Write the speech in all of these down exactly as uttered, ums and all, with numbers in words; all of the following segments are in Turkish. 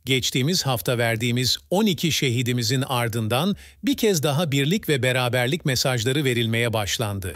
Geçtiğimiz hafta verdiğimiz on iki şehidimizin ardından bir kez daha birlik ve beraberlik mesajları verilmeye başlandı.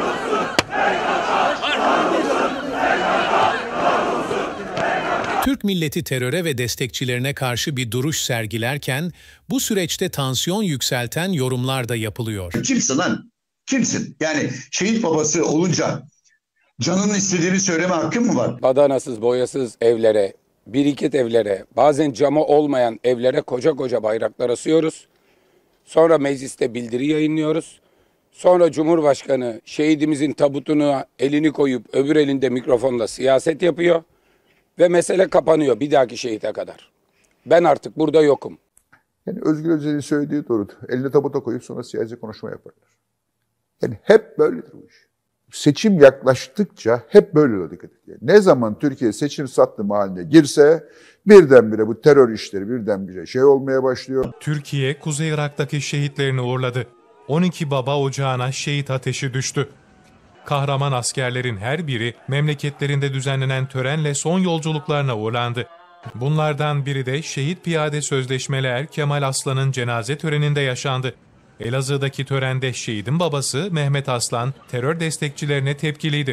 Türk milleti teröre ve destekçilerine karşı bir duruş sergilerken bu süreçte tansiyon yükselten yorumlar da yapılıyor. Kimsin lan? Kimsin? Yani şehit babası olunca canının istediğini söyleme hakkın mı var? Badanasız, boyasız evlere, biriket evlere, bazen camı olmayan evlere koca koca bayraklar asıyoruz. Sonra mecliste bildiri yayınlıyoruz. Sonra Cumhurbaşkanı şehidimizin tabutuna elini koyup öbür elinde mikrofonla siyaset yapıyor. Ve mesele kapanıyor bir dahaki şehite kadar. Ben artık burada yokum. Yani Özgür Özel'in söylediği doğrudur. Eline tabuta koyup sonra siyasi konuşma yaparlar. Yani hep böyledir bu iş. Seçim yaklaştıkça hep böyle dikkat ediyor. Ne zaman Türkiye seçim sattımı haline girse birdenbire bu terör işleri birdenbire şey olmaya başlıyor. Türkiye, Kuzey Irak'taki şehitlerini uğurladı. on iki baba ocağına şehit ateşi düştü. Kahraman askerlerin her biri memleketlerinde düzenlenen törenle son yolculuklarına uğurlandı. Bunlardan biri de şehit piyade sözleşmeli er Kemal Aslan'ın cenaze töreninde yaşandı. Elazığ'daki törende şehidin babası Mehmet Aslan terör destekçilerine tepkiliydi.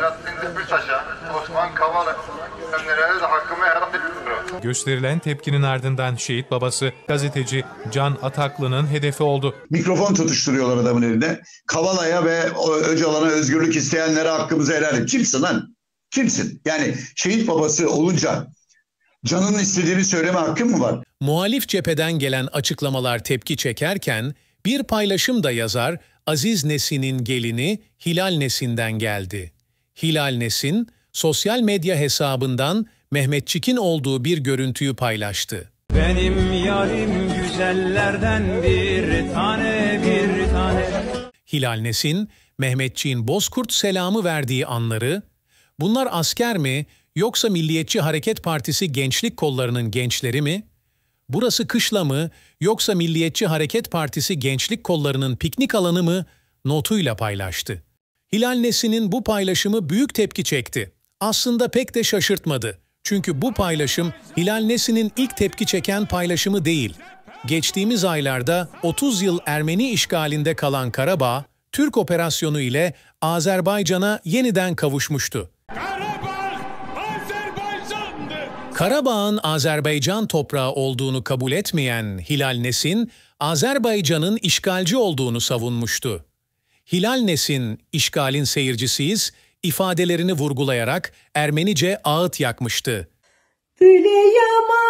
Gösterilen tepkinin ardından şehit babası gazeteci Can Ataklı'nın hedefi oldu. Mikrofon tutuşturuyorlar adamın elinde. Kavala'ya ve Öcalan'a özgürlük isteyenlere hakkımızı helal et. Kimsin lan? Kimsin? Yani şehit babası olunca canının istediğini söyleme hakkın mı var? Muhalif cepheden gelen açıklamalar tepki çekerken bir paylaşım da yazar Aziz Nesin'in gelini Hilal Nesin'den geldi. Hilal Nesin sosyal medya hesabından Mehmetçik'in olduğu bir görüntüyü paylaştı. Benim yarim güzellerden bir tane bir tane. Hilal Nesin, Mehmetçik'in Bozkurt selamı verdiği anları, bunlar asker mi yoksa Milliyetçi Hareket Partisi gençlik kollarının gençleri mi? Burası kışla mı yoksa Milliyetçi Hareket Partisi gençlik kollarının piknik alanı mı? Notuyla paylaştı. Hilal Nesin'in bu paylaşımı büyük tepki çekti. Aslında pek de şaşırtmadı. Çünkü bu paylaşım Hilal Nesin'in ilk tepki çeken paylaşımı değil. Geçtiğimiz aylarda otuz yıl Ermeni işgalinde kalan Karabağ, Türk operasyonu ile Azerbaycan'a yeniden kavuşmuştu. Karabağ, Azerbaycan'dı. Karabağ'ın Azerbaycan toprağı olduğunu kabul etmeyen Hilal Nesin, Azerbaycan'ın işgalci olduğunu savunmuştu. Hilal Nesin, işgalin seyircisiyiz, ifadelerini vurgulayarak Ermenice ağıt yakmıştı. Öyle yaman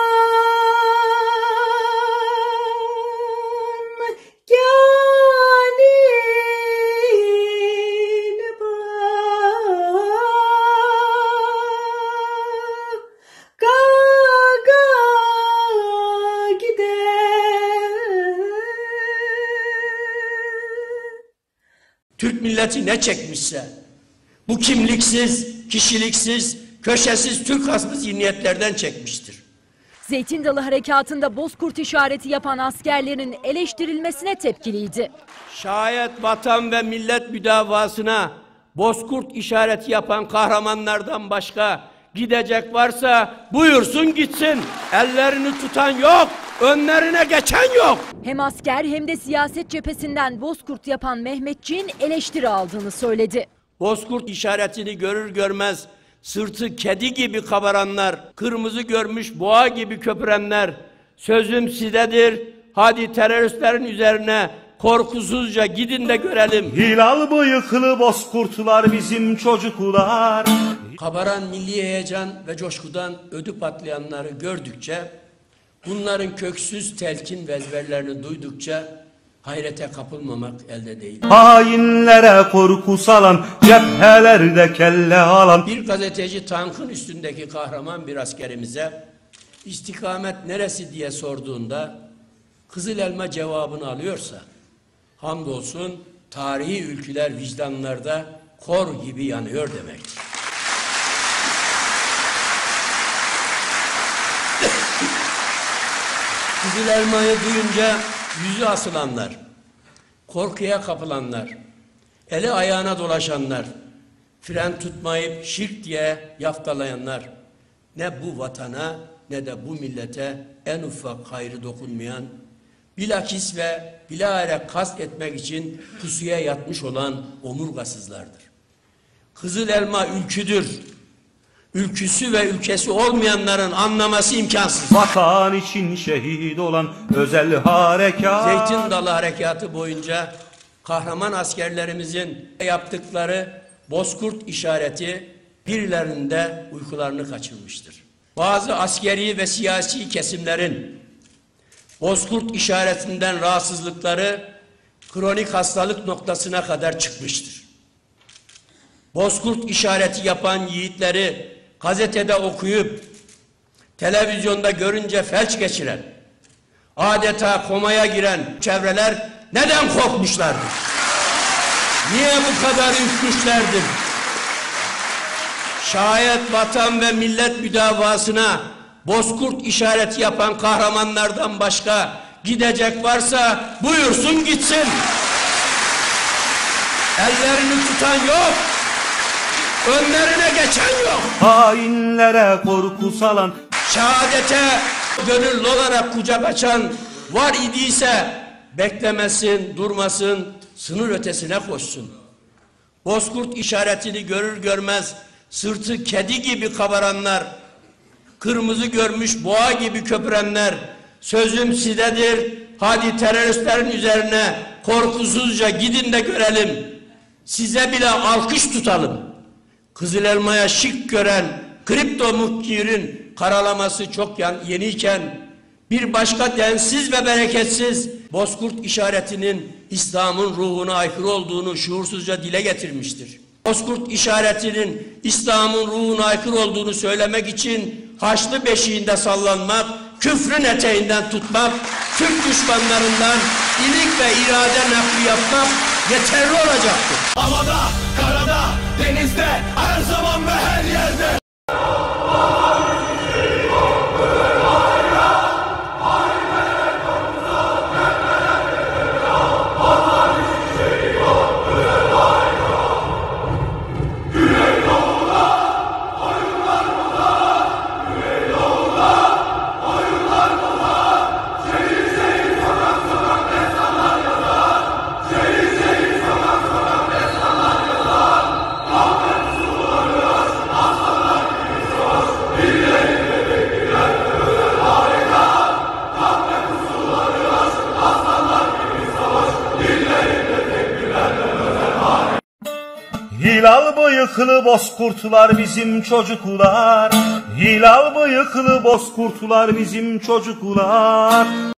gâlin bak, gaga gider. Türk milleti ne çekmişse, bu kimliksiz, kişiliksiz, köşesiz Türk hasmı zihniyetlerden çekmiştir. Zeytin Dalı Harekatı'nda Bozkurt işareti yapan askerlerin eleştirilmesine tepkiliydi. Şayet vatan ve millet müdafasına Bozkurt işareti yapan kahramanlardan başka gidecek varsa buyursun gitsin. Ellerini tutan yok, önlerine geçen yok. Hem asker hem de siyaset cephesinden Bozkurt yapan Mehmetçik'in eleştiri aldığını söyledi. Bozkurt işaretini görür görmez sırtı kedi gibi kabaranlar, kırmızı görmüş boğa gibi köpürenler, sözüm sizedir, hadi teröristlerin üzerine korkusuzca gidin de görelim. Hilal bıyıklı bozkurtlar bizim çocuklar. Kabaran milli heyecan ve coşkudan ödü patlayanları gördükçe, bunların köksüz telkin ve ezberlerini duydukça hayrete kapılmamak elde değil. Hainlere korku salan, cephelerde kelle alan. Bir gazeteci tankın üstündeki kahraman bir askerimize istikamet neresi diye sorduğunda Kızıl Elma cevabını alıyorsa hamdolsun tarihi ülküler vicdanlarda kor gibi yanıyor demektir. Kızıl Elma'yı duyunca yüzü asılanlar, korkuya kapılanlar, eli ayağına dolaşanlar, fren tutmayıp şirk diye yaftalayanlar ne bu vatana ne de bu millete en ufak hayrı dokunmayan, bilakis ve bilahare kast etmek için pusuya yatmış olan omurgasızlardır. Kızıl elma ülküdür. Ülküsü ve ülkesi olmayanların anlaması imkansız. Vatan için şehit olan özel harekat. Zeytin Dalı Harekatı boyunca kahraman askerlerimizin yaptıkları bozkurt işareti birilerinde uykularını kaçırmıştır. Bazı askeri ve siyasi kesimlerin bozkurt işaretinden rahatsızlıkları kronik hastalık noktasına kadar çıkmıştır. Bozkurt işareti yapan yiğitleri gazetede okuyup televizyonda görünce felç geçiren, adeta komaya giren çevreler neden korkmuşlardır? Niye bu kadar ürkmüşlerdir? Şayet vatan ve millet müdafasına bozkurt işareti yapan kahramanlardan başka gidecek varsa buyursun gitsin. Ellerini tutan yok. Önlerine geçen yok. Hainlere korku salan, şehadete gönüllü olarak kucak açan var idiyse beklemesin, durmasın, sınır ötesine koşsun. Bozkurt işaretini görür görmez sırtı kedi gibi kabaranlar, kırmızı görmüş boğa gibi köpürenler, sözüm sizedir, hadi teröristlerin üzerine korkusuzca gidin de görelim, size bile alkış tutalım. Kızıl elmaya şık gören kripto muhkirin karalaması çok yeniyken bir başka densiz ve bereketsiz bozkurt işaretinin İslam'ın ruhuna aykırı olduğunu şuursuzca dile getirmiştir. Bozkurt işaretinin İslam'ın ruhuna aykırı olduğunu söylemek için Haçlı beşiğinde sallanmak, küfrün eteğinden tutmak, Türk düşmanlarından ilik ve irade nakli yapmak yeterli olacaktır. Havada, karada, denizde, her zaman ve her yerde. Hilal bıyıklı bozkurtlar bizim çocuklar. Hilal bıyıklı bozkurtlar bizim çocuklar.